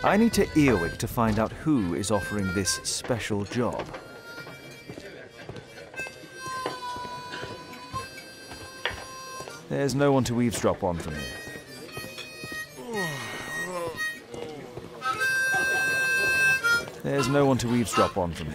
I need to earwig to find out who is offering this special job. There's no one to eavesdrop on from here. There's no one to eavesdrop on from here.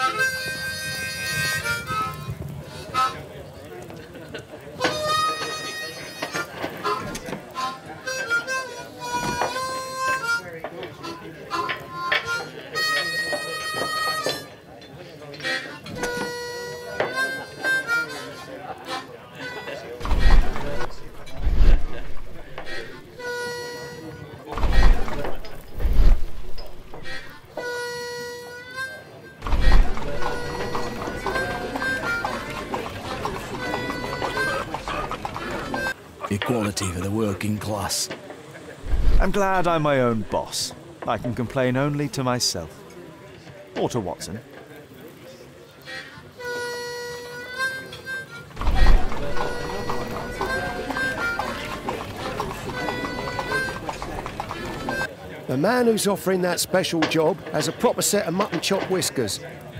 Equality for the working class. I'm glad I'm my own boss. I can complain only to myself. Or to Watson. The man who's offering that special job has a proper set of mutton chop whiskers.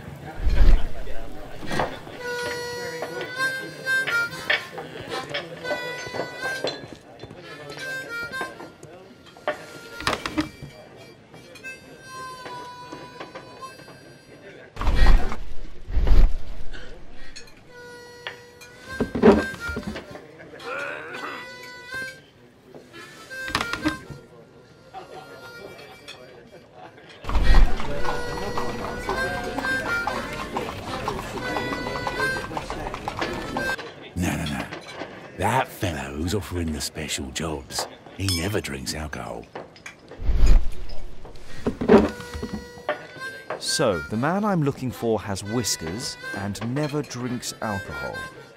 No. That fellow who's offering the special jobs, he never drinks alcohol. So, the man I'm looking for has whiskers and never drinks alcohol.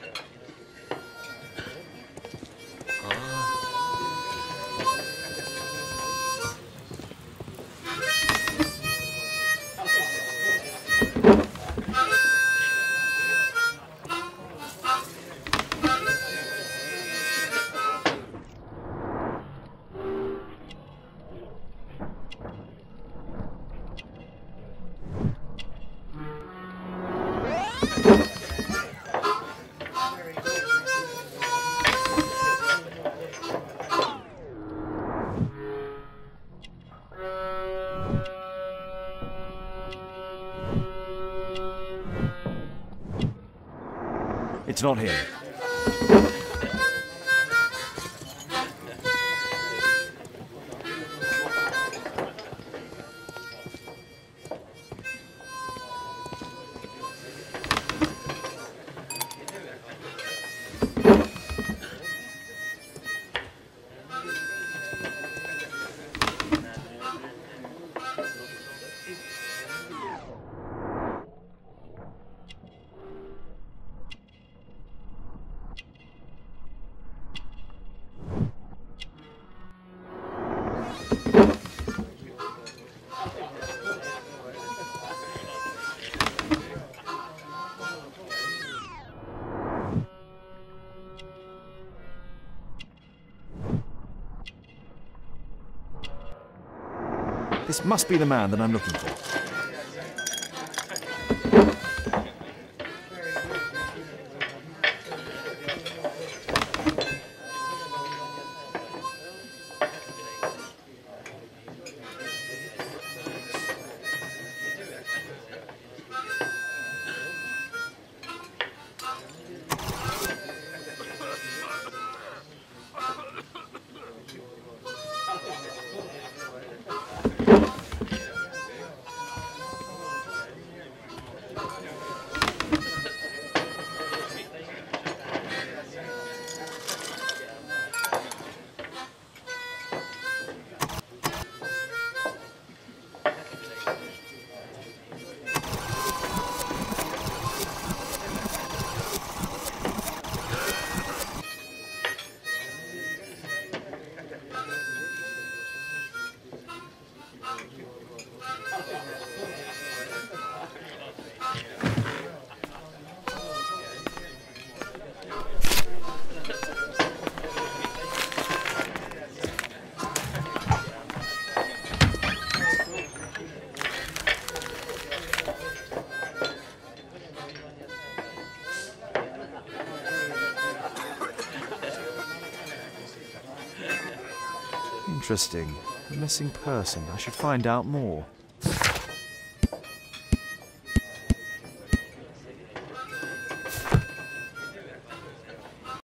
It's not him. This must be the man that I'm looking for. Interesting. A missing person. I should find out more.